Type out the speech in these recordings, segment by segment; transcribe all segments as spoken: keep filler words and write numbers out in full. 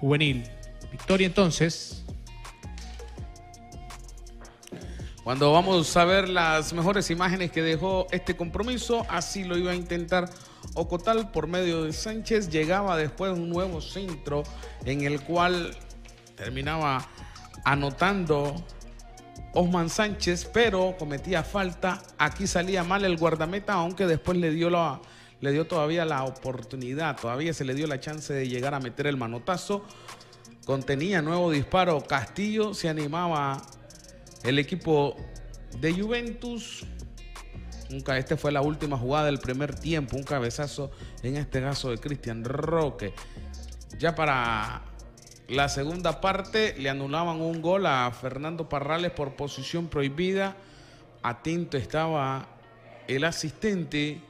juvenil. Victoria entonces. Cuando vamos a ver las mejores imágenes que dejó este compromiso, así lo iba a intentar Ocotal por medio de Sánchez. Llegaba después un nuevo centro en el cual terminaba anotando Osman Sánchez, pero cometía falta. Aquí salía mal el guardameta, aunque después le dio, la, le dio todavía la oportunidad, todavía se le dio la chance de llegar a meter el manotazo. Contenía nuevo disparo Castillo, se animaba el equipo de Juventus. Esta fue la última jugada del primer tiempo, un cabezazo en este caso de Cristian Roque. Ya para la segunda parte le anulaban un gol a Fernando Parrales por posición prohibida. Atento estaba el asistente.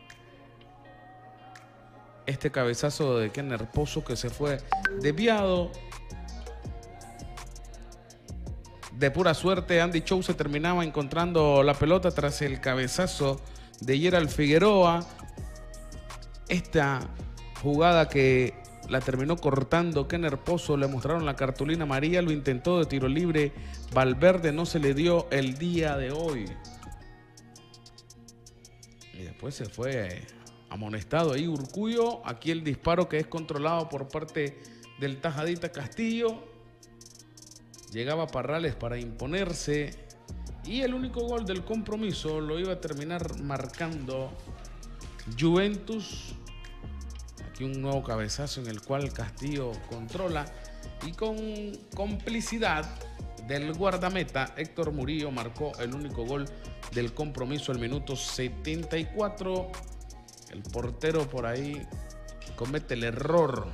Este cabezazo de Kenner Pozo que se fue desviado. De pura suerte, Andy Chou se terminaba encontrando la pelota tras el cabezazo de Gerald Figueroa. Esta jugada que la terminó cortando Kenner Pozo, le mostraron la cartulina amarilla, lo intentó de tiro libre. Valverde no se le dio el día de hoy. Y después se fue amonestado ahí Urcullo. Aquí el disparo que es controlado por parte del tajadita Castillo. Llegaba Parrales para imponerse y el único gol del compromiso lo iba a terminar marcando Juventus. Aquí un nuevo cabezazo en el cual Castillo controla y con complicidad del guardameta Héctor Murillo marcó el único gol del compromiso al minuto setenta y cuatro. El portero por ahí comete el error.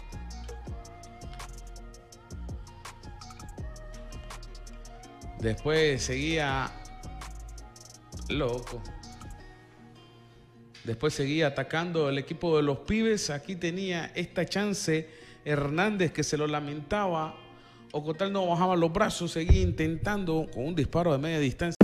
Después seguía loco. Después seguía atacando el equipo de los pibes. Aquí tenía esta chance Hernández que se lo lamentaba. Ocotal no bajaba los brazos, seguía intentando con un disparo de media distancia.